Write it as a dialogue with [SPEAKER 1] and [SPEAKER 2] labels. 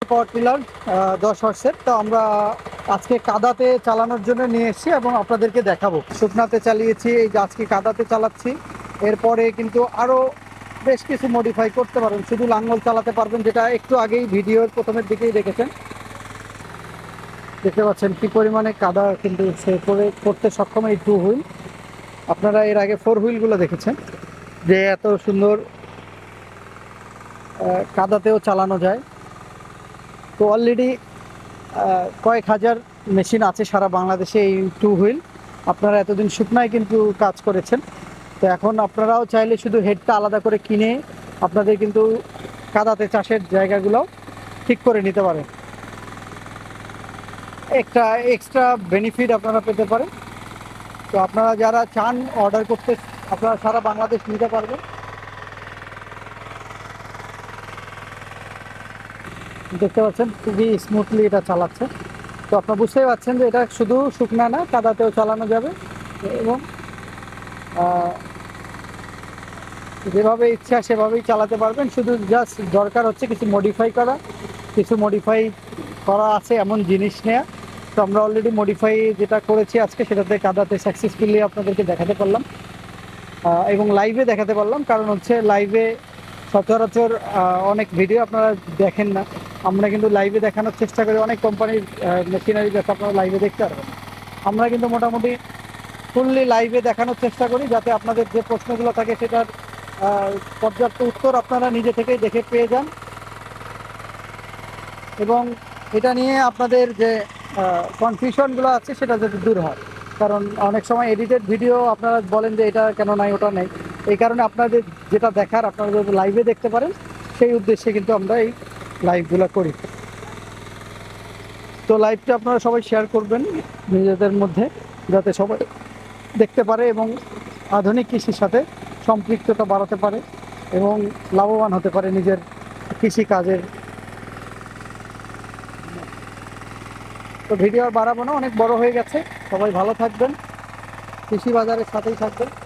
[SPEAKER 1] Power tiller 10 হর্সের। তো আমরা আজকে কাদাতে চালানোর জন্য নিয়ে এসেছি এবং আপনাদেরকে দেখাবো। শুকনাতে চালিয়েছি, এই যে আজকে কাদাতে চালাচ্ছি। এরপরে কিন্তু আরও বেশ কিছু মডিফাই করতে পারবেন, শুধু লাঙ্গল চালাতে পারবেন, যেটা একটু আগেই ভিডিওর প্রথমের দিকেই দেখেছেন। দেখতে পাচ্ছেন কি পরিমাণে কাদা কিন্তু সে করতে সক্ষম এই 2 হুইল। আপনারা এর আগে 4 হুইলগুলো দেখেছেন যে এত সুন্দর কাদাতেও চালানো যায়। তো অলরেডি কয়েক হাজার মেশিন আছে সারা বাংলাদেশে এই 2 হুইল। আপনারা এতদিন শুকনায় কিন্তু কাজ করেছেন, তো এখন আপনারাও চাইলে শুধু হেডটা আলাদা করে কিনে আপনাদের কিন্তু কাদাতে চাষের জায়গাগুলো ঠিক করে নিতে পারেন। একটা এক্সট্রা বেনিফিট আপনারা পেতে পারেন। তো আপনারা যারা চান অর্ডার করতে, আপনারা সারা বাংলাদেশ নিতে পারবেন। দেখতে পাচ্ছেন খুবই স্মুথলি এটা চালাচ্ছে। তো আপনারা বুঝতেই পারছেন যে এটা শুধু শুকনা না, কাদাতেও চালানো যাবে এবং যেভাবে ইচ্ছা সেভাবেই চালাতে পারবেন। শুধু জাস্ট দরকার হচ্ছে কিছু মডিফাই করা আছে এমন জিনিস নেয়া। তো আমরা অলরেডি মডিফাই যেটা করেছি আজকে, সেটাতে কাদাতে সাকসেসফুলি আপনাদেরকে দেখাতে পারলাম এবং লাইভে দেখাতে পারলাম। কারণ হচ্ছে লাইভে সচরাচর অনেক ভিডিও আপনারা দেখেন না, আমরা কিন্তু লাইভে দেখানোর চেষ্টা করি। অনেক কোম্পানির মেশিনারি যাতে আপনারা লাইভে দেখতে পারবেন, আমরা কিন্তু মোটামুটি ফুললি লাইভে দেখানোর চেষ্টা করি, যাতে আপনাদের যে প্রশ্নগুলো থাকে সেটার পর্যাপ্ত উত্তর আপনারা নিজে থেকেই দেখে পেয়ে যান এবং এটা নিয়ে আপনাদের যে কনফিউশনগুলো আছে সেটা যাতে দূর হয়। কারণ অনেক সময় এডিটেড ভিডিও আপনারা বলেন যে এটা কেন নাই, ওটা নেই। এই কারণে আপনাদের যেটা দেখার আপনারা যদি লাইভে দেখতে পারেন, সেই উদ্দেশ্যে কিন্তু আমরা এই লাইভগুলো করি। তো লাইভটা আপনারা সবাই শেয়ার করবেন নিজেদের মধ্যে, যাতে সবাই দেখতে পারে এবং আধুনিক কৃষির সাথে সম্পৃক্ততা বাড়াতে পারে এবং লাভবান হতে পারে নিজের কৃষিকাজের। তো ভিডিও আর বাড়াবো না, অনেক বড় হয়ে গেছে। সবাই ভালো থাকবেন, কৃষি বাজারের সাথেই থাকবেন।